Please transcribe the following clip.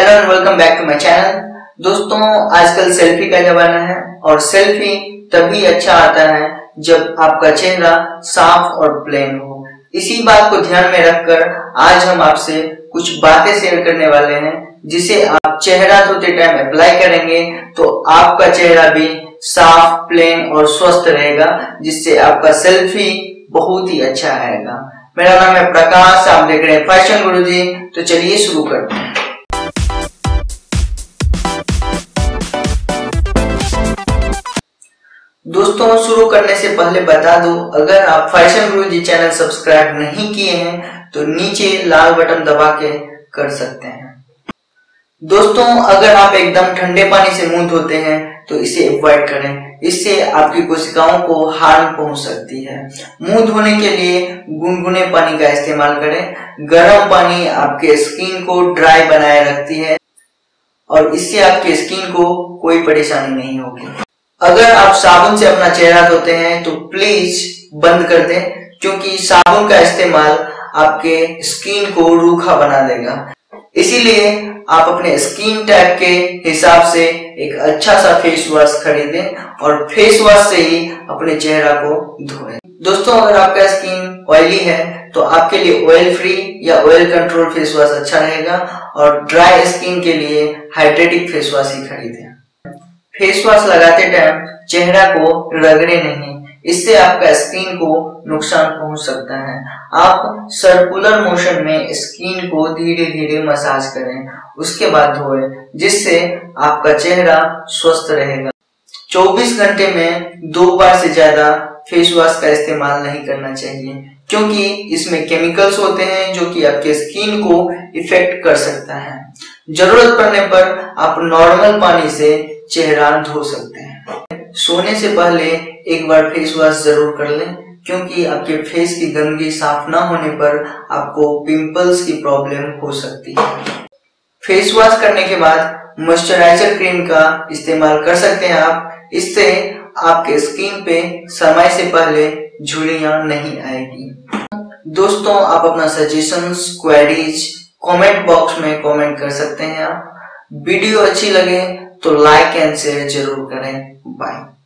Hello and welcome back to my channel. दोस्तों, आजकल selfie का जमाना है और सेल्फी तभी अच्छा आता है जब आपका चेहरा साफ और प्लेन हो। इसी बात को ध्यान में रखकर आज हम आपसे कुछ बातें शेयर करने वाले हैं जिसे आप चेहरा धोते टाइम अप्लाई करेंगे तो आपका चेहरा भी साफ, प्लेन और स्वस्थ रहेगा, जिससे आपका सेल्फी बहुत ही अच्छा आएगा। मेरा नाम है प्रकाश, आप देख रहे हैं फैशन गुरुजी। तो चलिए शुरू करते हैं। दोस्तों, शुरू करने से पहले बता दूं, अगर आप फैशन गुरुजी चैनल सब्सक्राइब नहीं किए हैं तो नीचे लाल बटन दबा के कर सकते हैं। दोस्तों, अगर आप एकदम ठंडे पानी से मुंह धोते हैं तो इसे अवॉइड करें, इससे आपकी कोशिकाओं को हार्म पहुंच सकती है। मुंह धोने के लिए गुनगुने पानी का इस्तेमाल करें। गर्म पानी आपके स्किन को ड्राई बनाए रखती है और इससे आपके स्किन को कोई परेशानी नहीं होगी। अगर आप साबुन से अपना चेहरा धोते हैं तो प्लीज बंद कर दें, क्योंकि साबुन का इस्तेमाल आपके स्किन को रूखा बना देगा। इसीलिए आप अपने स्किन टाइप के हिसाब से एक अच्छा सा फेस वॉश खरीदें और फेस वॉश से ही अपने चेहरा को धोएं। दोस्तों, अगर आपका स्किन ऑयली है तो आपके लिए ऑयल फ्री या ऑयल कंट्रोल फेस वॉश अच्छा रहेगा और ड्राई स्किन के लिए हाइड्रेटिक फेस वॉश ही खरीदें। फेस वॉश लगाते टाइम चेहरा को रगड़े नहीं, इससे आपका स्किन को नुकसान पहुंच सकता है। आप सर्कुलर मोशन में स्किन को धीरे धीरे मसाज करें, उसके बाद धोएं, जिससे आपका चेहरा स्वस्थ रहेगा। 24 घंटे में 2 बार से ज्यादा फेस वॉश का इस्तेमाल नहीं करना चाहिए, क्योंकि इसमें केमिकल्स होते हैं जो कि आपके स्किन को इफेक्ट कर सकता है। जरूरत पड़ने पर आप नॉर्मल पानी से चेहरा धो सकते हैं। सोने से पहले एक बार फेस वॉश जरूर कर लें, क्योंकि आपके फेस की गंदगी साफ ना होने पर आपको पिंपल्स की प्रॉब्लम हो सकती है। फेस वॉश करने के बाद मॉइस्चराइजर क्रीम का इस्तेमाल कर सकते हैं आप, इससे आपके स्किन पे समय से पहले झुर्रियां नहीं आएगी। दोस्तों, आप अपना सजेशंस, क्वेरीज कमेंट बॉक्स में कमेंट कर सकते हैं। आप वीडियो अच्छी लगे तो लाइक एंड शेयर जरूर करें। बाय।